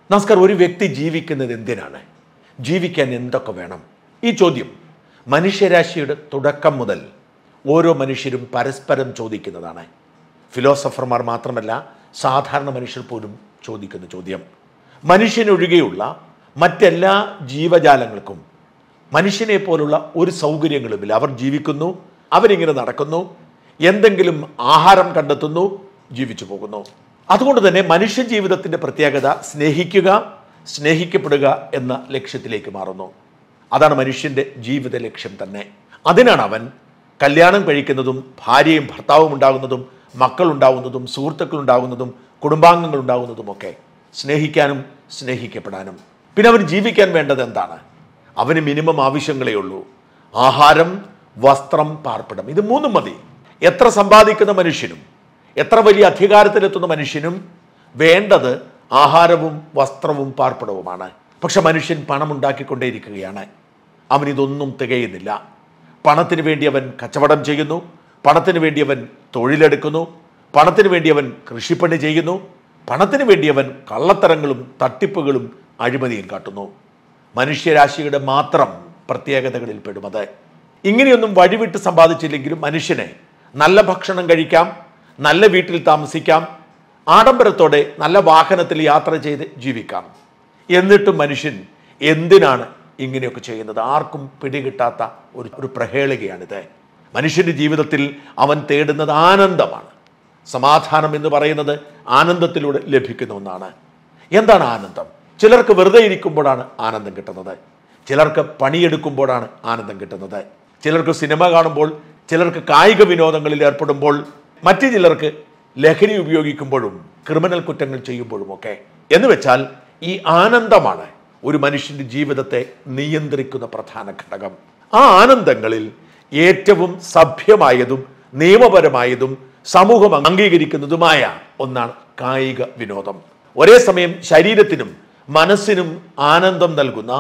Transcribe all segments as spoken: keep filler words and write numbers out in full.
നമസ്കാരം. ഒരു വ്യക്തി ജീവിക്കുന്നത് എന്തിനാണ്? ജീവിക്കാൻ എന്തൊക്കെ വേണം? ഈ ചോദ്യം മനുഷ്യരാശിയുടെ തുടക്കം മുതൽ ഓരോ മനുഷ്യരും പരസ്പരം ചോദിക്കുന്നതാണ്. ഫിലോസഫർമാർ മാത്രമല്ല, സാധാരണ മനുഷ്യർ പോലും ചോദിക്കുന്ന ചോദ്യം. മനുഷ്യനൊഴികെയുള്ള മറ്റെല്ലാ ജീവജാലങ്ങൾക്കും മനുഷ്യനെ പോലുള്ള ഒരു സൗകര്യങ്ങളുമില്ല. അവർ ജീവിക്കുന്നു, അവരിങ്ങനെ നടക്കുന്നു, എന്തെങ്കിലും ആഹാരം കണ്ടെത്തുന്നു, ജീവിച്ചു പോകുന്നു. അതുകൊണ്ട് തന്നെ മനുഷ്യ ജീവിതത്തിൻ്റെ പ്രത്യേകത സ്നേഹിക്കുക, സ്നേഹിക്കപ്പെടുക എന്ന ലക്ഷ്യത്തിലേക്ക് മാറുന്നു. അതാണ് മനുഷ്യൻ്റെ ജീവിത ലക്ഷ്യം തന്നെ. അതിനാണ് അവൻ കല്യാണം കഴിക്കുന്നതും ഭാര്യയും ഭർത്താവും ഉണ്ടാകുന്നതും മക്കളുണ്ടാകുന്നതും സുഹൃത്തുക്കളുണ്ടാകുന്നതും കുടുംബാംഗങ്ങളുണ്ടാകുന്നതുമൊക്കെ സ്നേഹിക്കാനും സ്നേഹിക്കപ്പെടാനും. പിന്നെ അവന് ജീവിക്കാൻ വേണ്ടത് എന്താണ്? അവന് മിനിമം ആവശ്യങ്ങളേ ഉള്ളൂ. ആഹാരം, വസ്ത്രം, പാർപ്പിടം. ഇത് മൂന്നും മതി. എത്ര സമ്പാദിക്കുന്ന മനുഷ്യനും എത്ര വലിയ അധികാരത്തിലെത്തുന്ന മനുഷ്യനും വേണ്ടത് ആഹാരവും വസ്ത്രവും പാർപ്പിടവുമാണ്. പക്ഷെ മനുഷ്യൻ പണം ഉണ്ടാക്കിക്കൊണ്ടേയിരിക്കുകയാണ്. അവനിതൊന്നും തികയുന്നില്ല. പണത്തിന് വേണ്ടി അവൻ കച്ചവടം ചെയ്യുന്നു, പണത്തിന് വേണ്ടി അവൻ തൊഴിലെടുക്കുന്നു, പണത്തിന് വേണ്ടി അവൻ കൃഷിപ്പണി ചെയ്യുന്നു, പണത്തിന് വേണ്ടി അവൻ കള്ളത്തരങ്ങളും തട്ടിപ്പുകളും അഴിമതിയും കാട്ടുന്നു. മനുഷ്യരാശിയുടെ മാത്രം പ്രത്യേകതകളിൽ പെടുമത്. ഇങ്ങനെയൊന്നും വഴിവിട്ട് സമ്പാദിച്ചില്ലെങ്കിലും മനുഷ്യനെ നല്ല ഭക്ഷണം കഴിക്കാം, നല്ല വീട്ടിൽ താമസിക്കാം, ആഡംബരത്തോടെ നല്ല വാഹനത്തിൽ യാത്ര ചെയ്ത് ജീവിക്കാം. എന്നിട്ടും മനുഷ്യൻ എന്തിനാണ് ഇങ്ങനെയൊക്കെ ചെയ്യുന്നത്? ആർക്കും പിടികിട്ടാത്ത ഒരു ഒരു പ്രഹേളികയാണിത്. മനുഷ്യൻ്റെ ജീവിതത്തിൽ അവൻ തേടുന്നത് ആനന്ദമാണ്. സമാധാനം എന്ന് പറയുന്നത് ആനന്ദത്തിലൂടെ ലഭിക്കുന്ന ഒന്നാണ്. എന്താണ് ആനന്ദം? ചിലർക്ക് വെറുതെ ഇരിക്കുമ്പോഴാണ് ആനന്ദം കിട്ടുന്നത്, ചിലർക്ക് പണിയെടുക്കുമ്പോഴാണ് ആനന്ദം കിട്ടുന്നത്, ചിലർക്ക് സിനിമ കാണുമ്പോൾ, ചിലർക്ക് കായിക വിനോദങ്ങളിൽ ഏർപ്പെടുമ്പോൾ, മറ്റു ചിലർക്ക് ലഹരി ഉപയോഗിക്കുമ്പോഴും ക്രിമിനൽ കുറ്റങ്ങൾ ചെയ്യുമ്പോഴുമൊക്കെ. എന്ന് വെച്ചാൽ ഈ ആനന്ദമാണ് ഒരു മനുഷ്യൻ്റെ ജീവിതത്തെ നിയന്ത്രിക്കുന്ന പ്രധാന ഘടകം. ആ ആനന്ദങ്ങളിൽ ഏറ്റവും സഭ്യമായതും നിയമപരമായതും സമൂഹം അംഗീകരിക്കുന്നതുമായ ഒന്നാണ് കായിക വിനോദം. ഒരേ സമയം ശരീരത്തിനും മനസ്സിനും ആനന്ദം നൽകുന്ന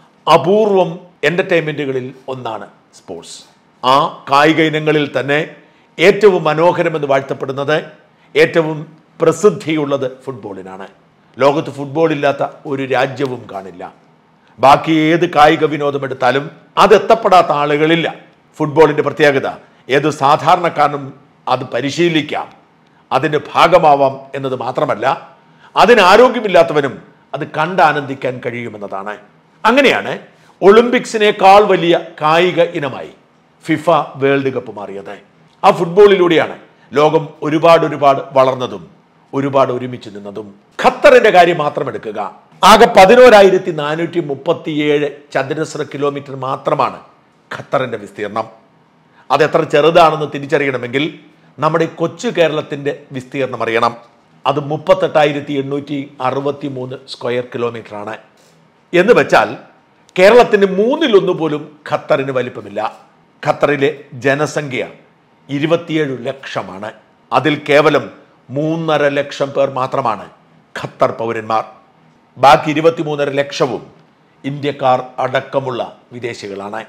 അപൂർവം എൻ്റർടൈൻമെൻറ്റുകളിൽ ഒന്നാണ് സ്പോർട്സ്. ആ കായിക ഇനങ്ങളിൽ തന്നെ ഏറ്റവും മനോഹരമെന്ന് വാഴ്ത്തപ്പെടുന്നത്, ഏറ്റവും പ്രസിദ്ധിയുള്ളത് ഫുട്ബോളിനാണ്. ലോകത്ത് ഫുട്ബോളില്ലാത്ത ഒരു രാജ്യവും കാണില്ല. ബാക്കി ഏത് കായിക വിനോദം എടുത്താലും അതെത്തപ്പെടാത്ത ആളുകളില്ല. ഫുട്ബോളിൻ്റെ പ്രത്യേകത ഏത് സാധാരണക്കാരനും അത് പരിശീലിക്കാം, അതിൻ്റെ ഭാഗമാവാം എന്നത് മാത്രമല്ല, അതിന് ആരോഗ്യമില്ലാത്തവനും അത് കണ്ട് ആനന്ദിക്കാൻ കഴിയുമെന്നതാണ്. അങ്ങനെയാണ് ഒളിമ്പിക്സിനേക്കാൾ വലിയ കായിക ഇനമായി ഫിഫ വേൾഡ് കപ്പ് മാറിയത്. ആ ഫുട്ബോളിലൂടെയാണ് ലോകം ഒരുപാട് ഒരുപാട് വളർന്നതും ഒരുപാട് ഒരുമിച്ച് നിന്നതും. ഖത്തറിന്റെ കാര്യം മാത്രം എടുക്കുക. ആകെ പതിനോരായിരത്തി നാനൂറ്റി മുപ്പത്തിയേഴ് ചതുരശ്ര കിലോമീറ്റർ മാത്രമാണ് ഖത്തറിന്റെ വിസ്തീർണം. അതെത്ര ചെറുതാണെന്ന് തിരിച്ചറിയണമെങ്കിൽ നമ്മുടെ കൊച്ചു കേരളത്തിന്റെ വിസ്തീർണം അറിയണം. അത് മുപ്പത്തെട്ടായിരത്തി എണ്ണൂറ്റി അറുപത്തി മൂന്ന് സ്ക്വയർ കിലോമീറ്റർ ആണ്. എന്ന് വെച്ചാൽ കേരളത്തിന് മൂന്നിലൊന്നു പോലും ഖത്തറിന് വലിപ്പമില്ല. ഖത്തറിലെ ജനസംഖ്യ ഇരുപത്തിയേഴ് ലക്ഷമാണ്. അതിൽ കേവലം മൂന്നര ലക്ഷം പേർ മാത്രമാണ് ഖത്തർ പൗരന്മാർ. ബാക്കി ഇരുപത്തിമൂന്നര ലക്ഷവും ഇന്ത്യക്കാർ അടക്കമുള്ള വിദേശികളാണ്.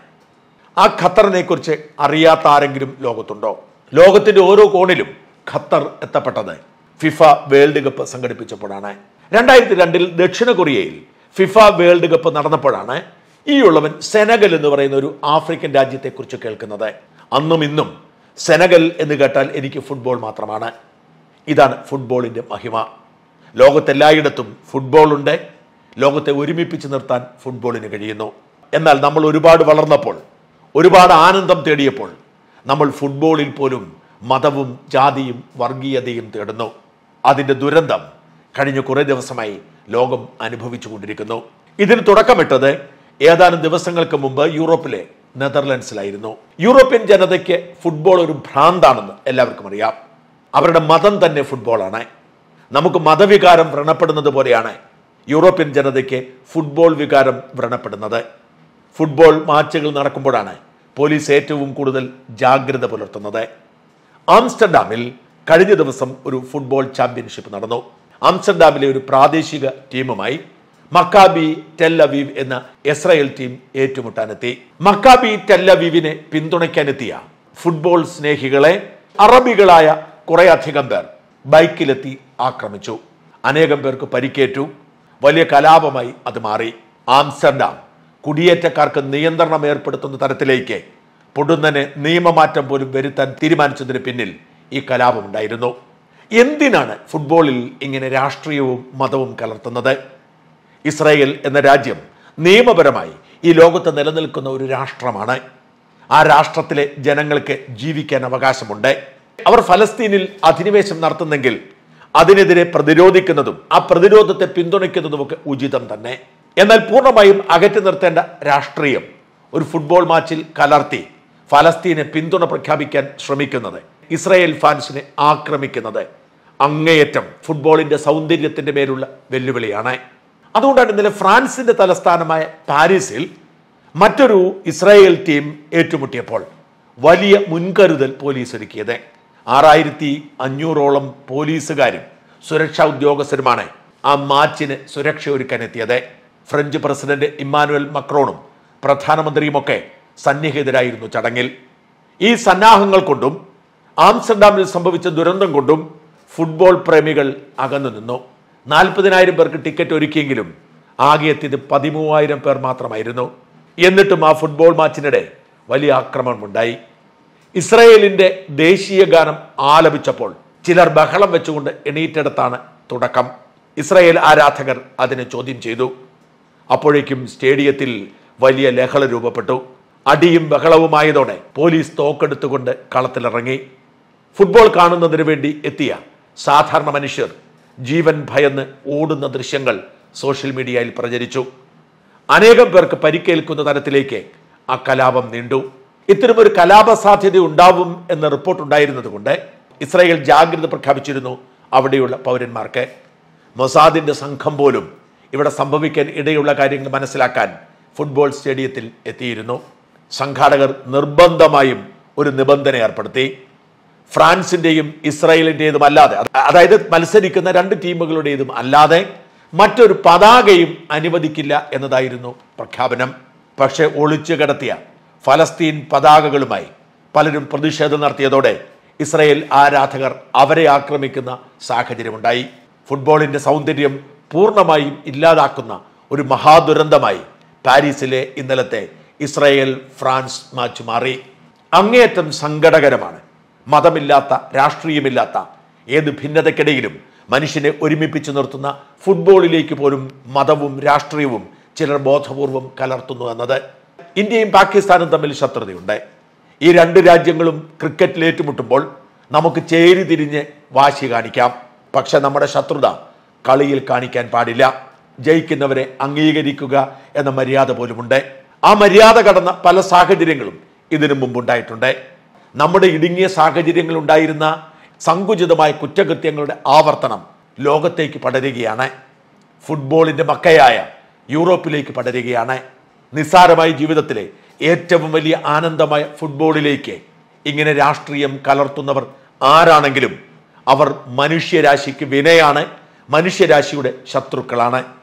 ആ ഖത്തറിനെ കുറിച്ച് അറിയാത്ത ആരെങ്കിലും ലോകത്തുണ്ടോ? ലോകത്തിന്റെ ഓരോ കോണിലും ഖത്തർ എത്തപ്പെട്ടത് ഫിഫ വേൾഡ് കപ്പ് സംഘടിപ്പിച്ചപ്പോഴാണ്. രണ്ടായിരത്തി രണ്ടിൽ ദക്ഷിണ കൊറിയയിൽ ഫിഫ വേൾഡ് കപ്പ് നടന്നപ്പോഴാണ് ഈ ഉള്ളവൻ സെനഗൽ എന്ന് പറയുന്ന ഒരു ആഫ്രിക്കൻ രാജ്യത്തെക്കുറിച്ച് കേൾക്കുന്നത്. അന്നും ഇന്നും സെനഗൽ എന്ന് കേട്ടാൽ എനിക്ക് ഫുട്ബോൾ മാത്രമാണ്. ഇതാണ് ഫുട്ബോളിൻ്റെ മഹിമ. ലോകത്തെല്ലായിടത്തും ഫുട്ബോൾ ഉണ്ട്. ലോകത്തെ ഒരുമിപ്പിച്ച് നിർത്താൻ ഫുട്ബോളിന് കഴിയുന്നു. എന്നാൽ നമ്മൾ ഒരുപാട് വളർന്നപ്പോൾ, ഒരുപാട് ആനന്ദം തേടിയപ്പോൾ നമ്മൾ ഫുട്ബോളിൽ പോലും മതവും ജാതിയും വർഗീയതയും തേടുന്നു. അതിൻ്റെ ദുരന്തം കഴിഞ്ഞ കുറേ ദിവസമായി ലോകം അനുഭവിച്ചു കൊണ്ടിരിക്കുന്നു. ഇതിന് തുടക്കമിട്ടത് ഏതാനും ദിവസങ്ങൾക്ക് മുമ്പ് യൂറോപ്പിലെ നെതർലൻഡ്സിലായിരുന്നു. യൂറോപ്യൻ ജനതയ്ക്ക് ഫുട്ബോൾ ഒരു ഭ്രാന്താണെന്ന് എല്ലാവർക്കും അറിയാം. അവരുടെ മതം തന്നെ ഫുട്ബോളാണ്. നമുക്ക് മതവികാരം വ്രണപ്പെടുന്നത് പോലെയാണ് യൂറോപ്യൻ ജനതയ്ക്ക് ഫുട്ബോൾ വികാരം വ്രണപ്പെടുന്നത്. ഫുട്ബോൾ മാച്ചുകൾ നടക്കുമ്പോഴാണ് പോലീസ് ഏറ്റവും കൂടുതൽ ജാഗ്രത പുലർത്തുന്നത്. ആംസ്റ്റർഡാമിൽ കഴിഞ്ഞ ദിവസം ഒരു ഫുട്ബോൾ ചാമ്പ്യൻഷിപ്പ് നടന്നു. ആംസ്റ്റർഡാമിലെ ഒരു പ്രാദേശിക ടീമുമായി മക്കാബി ടെൽ അവീവ് എന്ന ഇസ്രായേൽ ടീം ഏറ്റുമുട്ടാനെത്തി. മക്കാബി ടെൽ അവീവിനെ പിന്തുണയ്ക്കാനെത്തിയ ഫുട്ബോൾ സ്നേഹികളെ അറബികളായ കുറെ അധികം പേർ ബൈക്കിലെത്തി ആക്രമിച്ചു. അനേകം പേർക്ക് പരിക്കേറ്റു. വലിയ കലാപമായി അത് മാറി. ആംസ്റ്റർഡാം കുടിയേറ്റക്കാർക്ക് നിയന്ത്രണം ഏർപ്പെടുത്തുന്ന തരത്തിലേക്ക് പൊടുന്നനെ നിയമമാറ്റം പോലും വരുത്താൻ തീരുമാനിച്ചതിന് പിന്നിൽ ഈ കലാപമുണ്ടായിരുന്നു. എന്തിനാണ് ഫുട്ബോളിൽ ഇങ്ങനെ രാഷ്ട്രീയവും മതവും കലർത്തുന്നത്? ഇസ്രായേൽ എന്ന രാജ്യം നിയമപരമായി ഈ ലോകത്ത് നിലനിൽക്കുന്ന ഒരു രാഷ്ട്രമാണ്. ആ രാഷ്ട്രത്തിലെ ജനങ്ങൾക്ക് ജീവിക്കാൻ അവകാശമുണ്ട്. അവർ ഫലസ്തീനിൽ അധിനിവേശം നടത്തുന്നെങ്കിൽ അതിനെതിരെ പ്രതിരോധിക്കുന്നതും ആ പ്രതിരോധത്തെ പിന്തുണയ്ക്കുന്നതുമൊക്കെ ഉചിതം തന്നെ. എന്നാൽ പൂർണ്ണമായും അകറ്റി നിർത്തേണ്ട രാഷ്ട്രീയം ഒരു ഫുട്ബോൾ മാച്ചിൽ കലർത്തി ഫലസ്തീനെ പിന്തുണ പ്രഖ്യാപിക്കാൻ ശ്രമിക്കുന്നത്, ഇസ്രായേൽ ഫാൻസിനെ ആക്രമിക്കുന്നത് അങ്ങേയറ്റം ഫുട്ബോളിന്റെ സൗന്ദര്യത്തിന്റെ മേലുള്ള വെല്ലുവിളിയാണ്. അതുകൊണ്ടാണ് ഇന്നലെ ഫ്രാൻസിന്റെ തലസ്ഥാനമായ പാരീസിൽ മറ്റൊരു ഇസ്രായേൽ ടീം ഏറ്റുമുട്ടിയപ്പോൾ വലിയ മുൻകരുതൽ പോലീസ് ഒരുക്കിയത്. ആറായിരത്തി അഞ്ഞൂറോളം പോലീസുകാരും സുരക്ഷാ ഉദ്യോഗസ്ഥരുമാണ് ആ മാച്ചിന് സുരക്ഷ ഒരുക്കാൻ എത്തിയത്. ഫ്രഞ്ച് പ്രസിഡന്റ് ഇമ്മാനുവൽ മക്രോണും പ്രധാനമന്ത്രിയുമൊക്കെ സന്നിഹിതരായിരുന്നു ചടങ്ങിൽ. ഈ സന്നാഹങ്ങൾ കൊണ്ടും ആംസ്റ്റർഡാമിൽ സംഭവിച്ച ദുരന്തം കൊണ്ടും ഫുട്ബോൾ പ്രേമികൾ അകന്നു നിന്നു. നാൽപ്പതിനായിരം പേർക്ക് ടിക്കറ്റ് ഒരുക്കിയെങ്കിലും ആകെ എത്തിയത് പതിമൂവായിരം പേർ മാത്രമായിരുന്നു. എന്നിട്ടും ആ ഫുട്ബോൾ മാച്ചിനിടെ വലിയ ആക്രമണമുണ്ടായി. ഇസ്രായേലിന്റെ ദേശീയ ഗാനം ആലപിച്ചപ്പോൾ ചിലർ ബഹളം വെച്ചുകൊണ്ട് എണീറ്റെടുത്താണ് തുടക്കം. ഇസ്രായേൽ ആരാധകർ അതിനെ ചോദ്യം ചെയ്തു. അപ്പോഴേക്കും സ്റ്റേഡിയത്തിൽ വലിയ ലഹള രൂപപ്പെട്ടു. അടിയും ബഹളവുമായതോടെ പോലീസ് തോക്കെടുത്തുകൊണ്ട് കളത്തിലിറങ്ങി. ഫുട്ബോൾ കാണുന്നതിന് വേണ്ടി എത്തിയ സാധാരണ മനുഷ്യർ ജീവൻ ഭയന്ന് ഓടുന്ന ദൃശ്യങ്ങൾ സോഷ്യൽ മീഡിയയിൽ പ്രചരിച്ചു. അനേകം പേർക്ക് പരിക്കേൽക്കുന്ന തരത്തിലേക്ക് ആ കലാപം നീണ്ടു. ഇത്തരമൊരു കലാപ സാധ്യത ഉണ്ടാവും എന്ന റിപ്പോർട്ട് ഉണ്ടായിരുന്നത് കൊണ്ട് ഇസ്രായേൽ ജാഗ്രത പ്രഖ്യാപിച്ചിരുന്നു അവിടെയുള്ള പൗരന്മാർക്ക്. മൊസാദിന്റെ സംഘം പോലും ഇവിടെ സംഭവിക്കാൻ ഇടയുള്ള കാര്യങ്ങൾ മനസ്സിലാക്കാൻ ഫുട്ബോൾ സ്റ്റേഡിയത്തിൽ എത്തിയിരുന്നു. സംഘാടകർ നിർബന്ധമായും ഒരു നിബന്ധന ഏർപ്പെടുത്തി. ഫ്രാൻസിന്റെയും ഇസ്രായേലിന്റേതും അല്ലാതെ, അതായത് മത്സരിക്കുന്ന രണ്ട് ടീമുകളുടേതും അല്ലാതെ മറ്റൊരു പതാകയും അനുവദിക്കില്ല എന്നതായിരുന്നു പ്രഖ്യാപനം. പക്ഷെ ഒളിച്ചു കിടത്തിയ ഫലസ്തീൻ പതാകകളുമായി പലരും പ്രതിഷേധം നടത്തിയതോടെ ഇസ്രായേൽ ആരാധകർ അവരെ ആക്രമിക്കുന്ന സാഹചര്യമുണ്ടായി. ഫുട്ബോളിന്റെ സൗന്ദര്യം പൂർണ്ണമായും ഇല്ലാതാക്കുന്ന ഒരു മഹാദുരന്തമായി പാരീസിലെ ഇന്നലത്തെ ഇസ്രായേൽ ഫ്രാൻസ് മാച്ച് മാറി. അങ്ങേയറ്റം സങ്കടകരമാണ്. മതമില്ലാത്ത, രാഷ്ട്രീയമില്ലാത്ത ഏത് ഭിന്നതയ്ക്കിടയിലും മനുഷ്യനെ ഒരുമിപ്പിച്ചു നിർത്തുന്ന ഫുട്ബോളിലേക്ക് പോലും മതവും രാഷ്ട്രീയവും ചിലർ ബോധപൂർവം കലർത്തുന്നു എന്നത്. ഇന്ത്യയും പാകിസ്ഥാനും തമ്മിൽ ശത്രുതയുണ്ട്. ഈ രണ്ട് രാജ്യങ്ങളും ക്രിക്കറ്റിൽ ഏറ്റുമുട്ടുമ്പോൾ നമുക്ക് ചേരി തിരിഞ്ഞ് വാശി കാണിക്കാം. പക്ഷെ നമ്മുടെ ശത്രുത കളിയിൽ കാണിക്കാൻ പാടില്ല. ജയിക്കുന്നവരെ അംഗീകരിക്കുക എന്ന മര്യാദ പോലുമുണ്ട്. ആ മര്യാദ കടന്ന പല സാഹചര്യങ്ങളും ഇതിനു മുമ്പുണ്ടായിട്ടുണ്ട്. നമ്മുടെ ഇടുങ്ങിയ സാഹചര്യങ്ങൾ ഉണ്ടായിരുന്ന സങ്കുചിതമായ കുറ്റകൃത്യങ്ങളുടെ ആവർത്തനം ലോകത്തേക്ക് പടരുകയാണ്. ഫുട്ബോളിന്റെ മക്കയായ യൂറോപ്പിലേക്ക് പടരുകയാണ്. നിസ്സാരമായ ജീവിതത്തിലെ ഏറ്റവും വലിയ ആനന്ദമായ ഫുട്ബോളിലേക്ക് ഇങ്ങനെ രാഷ്ട്രീയം കലർത്തുന്നവർ ആരാണെങ്കിലും അവർ മനുഷ്യരാശിക്ക് വിനയാണ്, മനുഷ്യരാശിയുടെ ശത്രുക്കളാണ്.